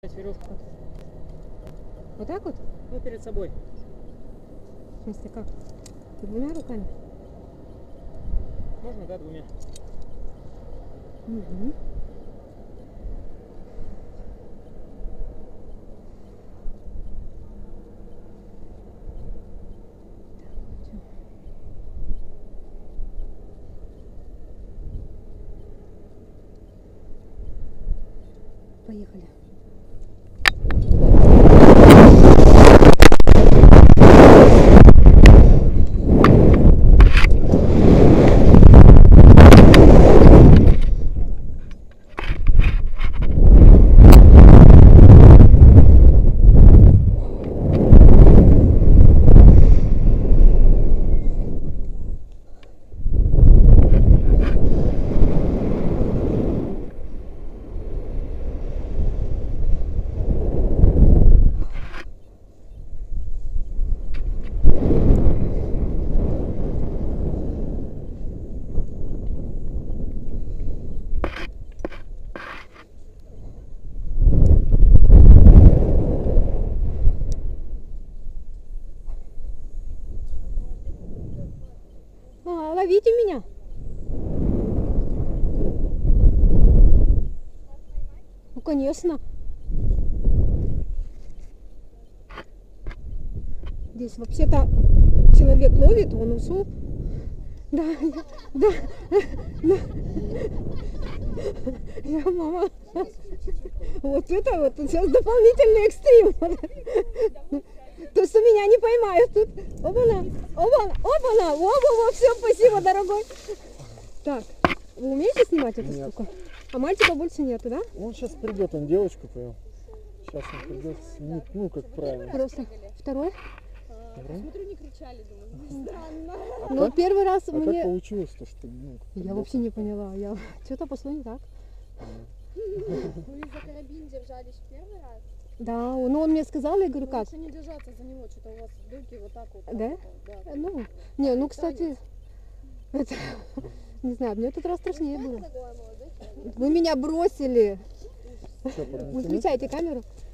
Веревку. Вот так вот? Ну, перед собой. В смысле, как? Двумя руками? Можно, да, двумя? Угу. Поехали. Ловите меня. Ну, конечно. Здесь вообще-то человек ловит, он ушел. Да, да, да. Я, мама. Вот это вот сейчас дополнительный экстрим. То, что меня не поймают тут. Опа-на, опа-на, опа-на. Во-во-во, все, спасибо, дорогой. Так, вы умеете снимать эту Нет. штуку? А мальчика больше нету, да? Он сейчас придет, он девочку повел. Сейчас он придет, снимет, ну как правильно. Просто второй? Смотрю, не кричали, думаю, странно. Ну, первый раз А мне... как получилось то, что... Ну, Я вообще не поняла. Что-то пошло не так. Вы за карабин держались в первый раз? Да, ну он мне сказал, я говорю, как? Лучше не держаться за него, что-то у вас руки вот так вот. Да? Да. Ну, не, ну, кстати, это, не знаю, мне в этот раз страшнее было. Вы меня бросили. Что, Выключайте камеру.